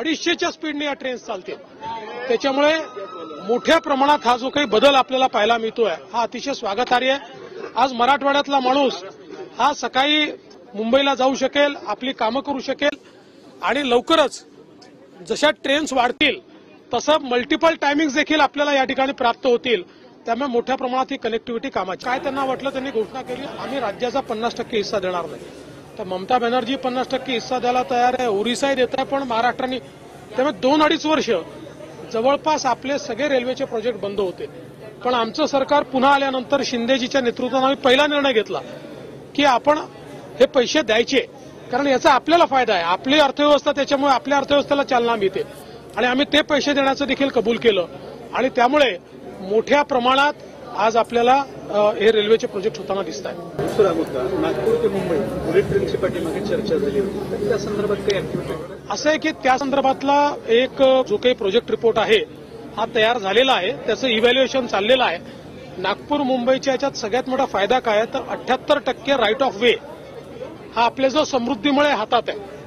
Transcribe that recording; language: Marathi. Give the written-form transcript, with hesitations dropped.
250च्या स्पीडने या ट्रेन्स चालतील। त्याच्यामुळे मोठ्या प्रमाणात हा जो काही बदल आपल्याला पाहायला मिळतोय हा अतिशय स्वागतार्ह आहे। आज मराठवाड्यातला माणूस हा सकाळी मुंबईला जाऊ शकेल, आपली कामं करू शकेल आणि लवकरच जशा ट्रेन्स वाढतील तसं मल्टिपल टायमिंग्स देखील आपल्याला या ठिकाणी प्राप्त होतील। त्यामुळे मोठ्या प्रमाणात ही कनेक्टिव्हिटी कामाची काय त्यांना वाटलं त्यांनी घोषणा केली आम्ही राज्याचा 50% हिस्सा देणार नाही। तर ममता बॅनर्जी 50% हिस्सा द्यायला तयार आहे, ओरिसाही देत आहे, पण महाराष्ट्राने त्यामुळे 2-2.5 वर्ष जवळपास आपले सगळे रेल्वेचे प्रोजेक्ट बंद होते। पण आमचं सरकार पुन्हा आल्यानंतर शिंदेजीच्या नेतृत्वाने आम्ही पहिला निर्णय घेतला की आपण हे पैसे द्यायचे, कारण याचा आपल्याला फायदा आहे, आपली अर्थव्यवस्था त्याच्यामुळे आपल्या अर्थव्यवस्थेला चालना मिळते आणि आम्ही ते पैसे देण्याचं देखील कबूल केलं आणि त्यामुळे मोठ्या प्रमाणात आज आपल्याला हे रेल्वेचे प्रोजेक्ट होताना दिसत आहेत। दुसरा मुद्दा नागपूर ते मुंबई बुलेट ट्रेनची पाठीमागे चर्चा झाली होती, त्या संदर्भात काही ऍक्टिव्हिटी असं आहे की त्या संदर्भातला एक जो काही प्रोजेक्ट रिपोर्ट आहे हा तयार झालेला आहे, त्याचं इव्हॅल्युएशन चाललेलं आहे। नागपूर मुंबईच्या याच्यात सगळ्यात मोठा फायदा काय आहे तर 78% राईट ऑफ वे हा आपल्या जो समृद्धीमुळे हातात आहे।